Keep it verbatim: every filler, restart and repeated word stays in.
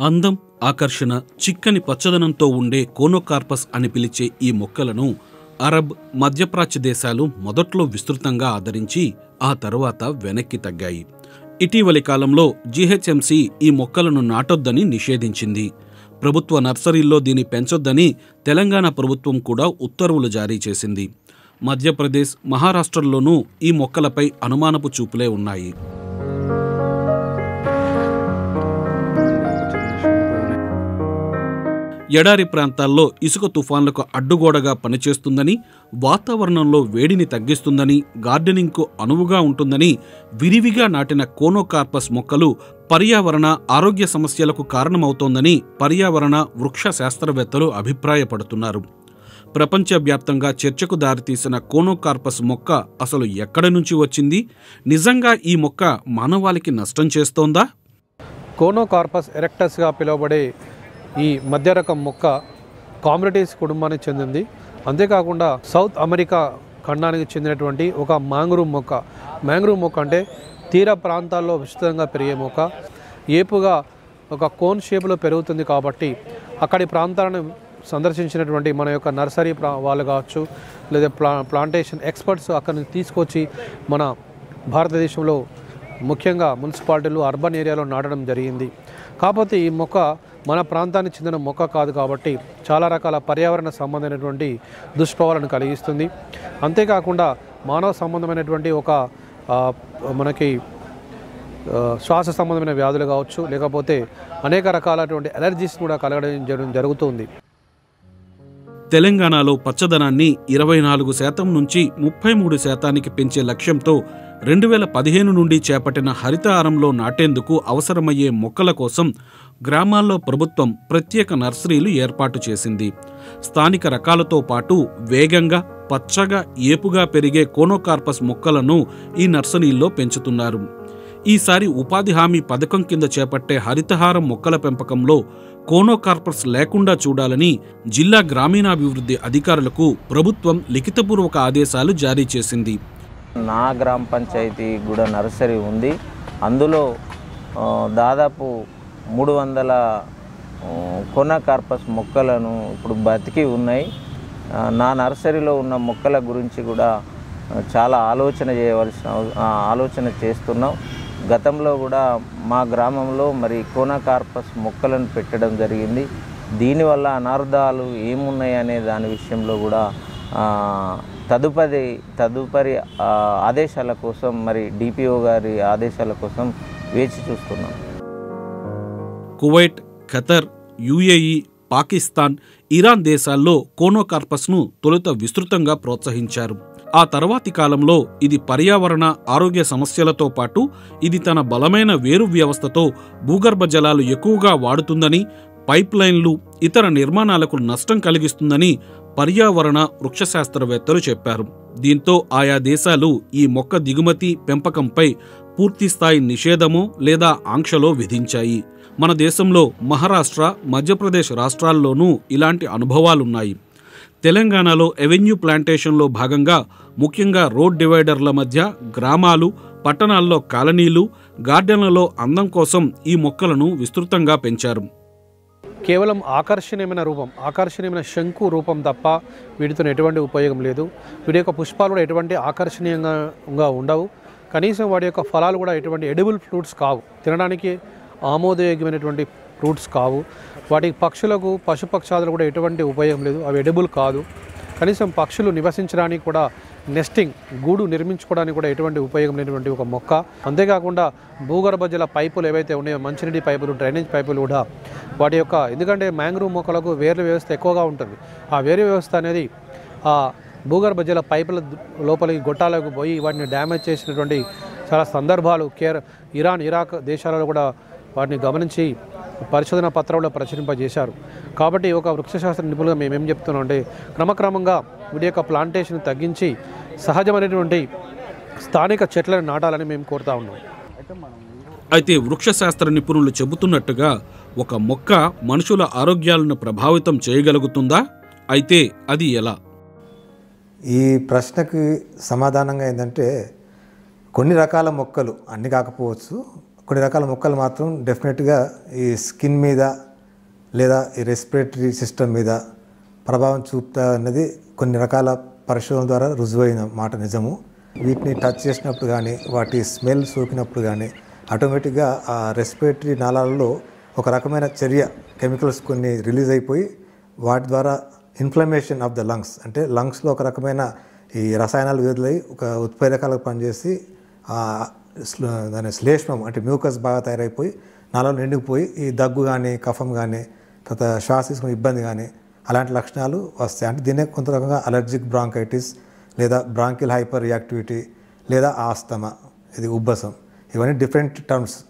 అందం, ఆకర్షణ, చిక్కని పచ్చదనంతో ఉండే కోనోకార్పస్ అని పిలిచే ఈ మొక్కలను అరబ్, మధ్యప్రాచ్య దేశాలు మొదట్లో విస్తృతంగా ఆదరించి ఆ తరువాత వెనక్కి తగ్గాయి. ఇటీవలి కాలంలో జీహెచ్ఎంసీ ఈ మొక్కలను నాటొద్దని నిషేధించింది. ప్రభుత్వ నర్సరీల్లో దీన్ని పెంచొద్దని తెలంగాణ ప్రభుత్వం కూడా ఉత్తర్వులు జారీ చేసింది. మధ్యప్రదేశ్, మహారాష్ట్రల్లోనూ ఈ మొక్కలపై అనుమానపు చూపులే ఉన్నాయి. ఎడారి ప్రాంతాల్లో ఇసుక తుఫాన్లకు అడ్డుగోడగా పనిచేస్తుందని, వాతావరణంలో వేడిని తగ్గిస్తుందని, గార్డెనింగ్కు అనువుగా ఉంటుందని విరివిగా నాటిన కోనోకార్పస్ మొక్కలు పర్యావరణ, ఆరోగ్య సమస్యలకు కారణమవుతోందని పర్యావరణ, వృక్ష శాస్త్రవేత్తలు అభిప్రాయపడుతున్నారు. ప్రపంచవ్యాప్తంగా చర్చకు దారితీసిన కోనోకార్పస్ మొక్క అసలు ఎక్కడి నుంచి వచ్చింది? నిజంగా ఈ మొక్క మానవాళికి నష్టం చేస్తోందా? కోనోకార్పస్ ఎరెక్టస్గా పిలువబడే ఈ మధ్య రకం మొక్క కామ్రెటీస్ కుటుంబానికి చెందింది. అంతేకాకుండా సౌత్ అమెరికా ఖండానికి చెందినటువంటి ఒక మ్యాంగ్రూవ్ మొక్క. మ్యాంగ్రూవ్ మొక్క అంటే తీర ప్రాంతాల్లో విస్తృతంగా పెరిగే మొక్క. ఏపుగా ఒక కోన్ షేప్లో పెరుగుతుంది కాబట్టి అక్కడి ప్రాంతాలను సందర్శించినటువంటి మన యొక్క నర్సరీ ప్రా వాళ్ళు కావచ్చు, లేదా ప్లా ప్లాంటేషన్ ఎక్స్పర్ట్స్ అక్కడి నుంచి తీసుకొచ్చి మన భారతదేశంలో ముఖ్యంగా మున్సిపాలిటీలు, అర్బన్ ఏరియాలో నాటడం జరిగింది. కాకపోతే ఈ మొక్క మన ప్రాంతానికి చెందిన మొక్క కాదు కాబట్టి చాలా రకాల పర్యావరణ సంబంధమైనటువంటి దుష్ప్రభావాలను కలిగిస్తుంది. అంతేకాకుండా మానవ సంబంధమైనటువంటి ఒక మనకి శ్వాస సంబంధమైన వ్యాధులు కావచ్చు, లేకపోతే అనేక రకాలైనటువంటి అలర్జీస్ కూడా కలగడం జరుగుతుంది. తెలంగాణలో పచ్చదనాన్ని ఇరవై నాలుగు శాతం నుంచి ముప్పై మూడు శాతానికి పెంచే లక్ష్యంతో రెండు వేల పదిహేను నుండి చేపట్టిన హరితహారంలో నాటేందుకు అవసరమయ్యే మొక్కల కోసం గ్రామాల్లో ప్రభుత్వం ప్రత్యేక నర్సరీలు ఏర్పాటు చేసింది. స్థానిక రకాలతో పాటు వేగంగా, పచ్చగా, ఏపుగా పెరిగే కోనోకార్పస్ మొక్కలను ఈ నర్సరీల్లో పెంచుతున్నారు. ఈసారి ఉపాధి హామీ పథకం కింద చేపట్టే హరితహారం మొక్కల పెంపకంలో కోనోకార్పస్ లేకుండా చూడాలని జిల్లా గ్రామీణాభివృద్ధి అధికారులకు ప్రభుత్వం లిఖితపూర్వక ఆదేశాలు జారీ చేసింది. నా గ్రామ పంచాయతీ కూడా నర్సరీ ఉంది. అందులో దాదాపు మూడు వందల కోనోకార్పస్ మొక్కలను ఇప్పుడు బతికి ఉన్నాయి. నా నర్సరీలో ఉన్న మొక్కల గురించి కూడా చాలా ఆలోచన చేయవలసిన ఆలోచన చేస్తున్నాం. గతంలో కూడా మా గ్రామంలో మరి కోనోకార్పస్ మొక్కలను పెట్టడం జరిగింది. దీనివల్ల అనర్థాలు ఏమున్నాయి అనే దాని విషయంలో కూడా తదుపరి తదుపరి ఆదేశాల కోసం మరి డిపిఓ గారి ఆదేశాల కోసం వేచి చూస్తున్నాం. Kuwait, Qatar, UAE, Pakistan, Iran దేశాల్లో కోనోకార్పస్ను తొలుత విస్తృతంగా ప్రోత్సహించారు. ఆ తర్వాతి కాలంలో ఇది పర్యావరణ, ఆరోగ్య సమస్యలతో పాటు ఇది తన బలమైన వేరు వ్యవస్థతో భూగర్భ జలాలు ఎక్కువగా వాడుతుందని, పైప్ లైన్లు, ఇతర నిర్మాణాలకు నష్టం కలిగిస్తుందని పర్యావరణ, వృక్ష శాస్త్రవేత్తలు చెప్పారు. దీంతో ఆయా దేశాలు ఈ మొక్క దిగుమతి, పెంపకంపై పూర్తిస్థాయి నిషేధమో లేదా ఆంక్షలో విధించాయి. మన దేశంలో మహారాష్ట్ర, మధ్యప్రదేశ్ రాష్ట్రాల్లోనూ ఇలాంటి అనుభవాలున్నాయి. తెలంగాణలో ఎవెన్యూ ప్లాంటేషన్లో భాగంగా ముఖ్యంగా రోడ్ డివైడర్ల మధ్య గ్రామాలు, పట్టణాల్లో కాలనీలు, గార్డెన్లలో అందం కోసం ఈ మొక్కలను విస్తృతంగా పెంచారు. కేవలం ఆకర్షణీయమైన రూపం, ఆకర్షణీయమైన శంకు రూపం తప్ప వీటితో ఎటువంటి ఉపయోగం లేదు. వీటి యొక్క పుష్పాలు కూడా ఎటువంటి ఆకర్షణీయంగా ఉండవు. కనీసం వాటి యొక్క ఫలాలు కూడా ఎటువంటి ఎడిబుల్ ఫ్రూట్స్ కావు, తినడానికి ఆమోదయోగ్యమైనటువంటి ఫ్రూట్స్ కావు. వాటి పక్షులకు, పశుపక్షాదులు కూడా ఎటువంటి ఉపయోగం లేదు, అవి ఎడిబుల్ కాదు. కనీసం పక్షులు నివసించడానికి కూడా, నెస్టింగ్, గూడు నిర్మించుకోవడానికి కూడా ఎటువంటి ఉపయోగం లేనటువంటి ఒక మొక్క. అంతేకాకుండా భూగర్భ జల పైపులు ఏవైతే ఉన్నాయో, మంచినీటి పైపులు, డ్రైనేజ్ పైపులు కూడా వాటి యొక్క, ఎందుకంటే మ్యాంగ్రూవ్ మొక్కలకు వేర్ల వ్యవస్థ ఎక్కువగా ఉంటుంది. ఆ వేరు వ్యవస్థ అనేది ఆ భూగర్భ జల పైపుల లోపలికి గొట్టాలకు పోయి వాటిని డ్యామేజ్ చేసినటువంటి చాలా సందర్భాలు కేర్ ఇరాన్, ఇరాక్ దేశాలలో కూడా వాటిని గమనించి పరిశోధన పత్రంలో ప్రచురింపజేశారు. కాబట్టి ఒక వృక్షశాస్త్ర నిపుణులుగా మేమేం చెప్తున్నాం అంటే క్రమక్రమంగా వీటి యొక్క ప్లాంటేషన్ తగ్గించి సహజమైనటువంటి స్థానిక చెట్లను నాటాలని మేము కోరుతా ఉన్నాం. అయితే వృక్షశాస్త్ర నిపుణులు చెబుతున్నట్టుగా ఒక మొక్క మనుషుల ఆరోగ్యాలను ప్రభావితం చేయగలుగుతుందా? అయితే అది ఎలా? ఈ ప్రశ్నకి సమాధానంగా ఏంటంటే కొన్ని రకాల మొక్కలు, అన్ని కాకపోవచ్చు, కొన్ని రకాల మొక్కలు మాత్రం డెఫినెట్గా ఈ స్కిన్ మీద లేదా ఈ రెస్పిరేటరీ సిస్టమ్ మీద ప్రభావం చూపుతా అన్నది కొన్ని రకాల పరిశోధనల ద్వారా రుజువైన మాట నిజము. వీటిని టచ్ చేసినప్పుడు కానీ వాటి స్మెల్ సోకినప్పుడు కానీ ఆటోమేటిక్గా ఆ రెస్పిరేటరీ నాళాలలో ఒక రకమైన చర్య కెమికల్స్ కొన్ని రిలీజ్ అయిపోయి వాటి ద్వారా ఇన్ఫ్లమేషన్ ఆఫ్ ద లంగ్స్ అంటే లంగ్స్లో ఒక రకమైన ఈ రసాయనాలు విడుదలై ఒక ఉత్ప్రేరకాలకు పనిచేసి దాని శ్లేష్మం అంటే మ్యూకస్ బాగా తయారైపోయి నాలో నిండిపోయి ఈ దగ్గు కానీ కఫం కానీ తర్వాత శ్వాస తీసుకునే ఇబ్బంది కానీ అలాంటి లక్షణాలు వస్తాయి. అంటే దీన్నే కొంత రకంగా అలర్జిక్ బ్రాంకైటిస్ లేదా బ్రాంకిల్ హైపర్ రియాక్టివిటీ లేదా ఆస్తమా, ఇది ఉబ్బసం, ఇవన్నీ డిఫరెంట్ టర్మ్స్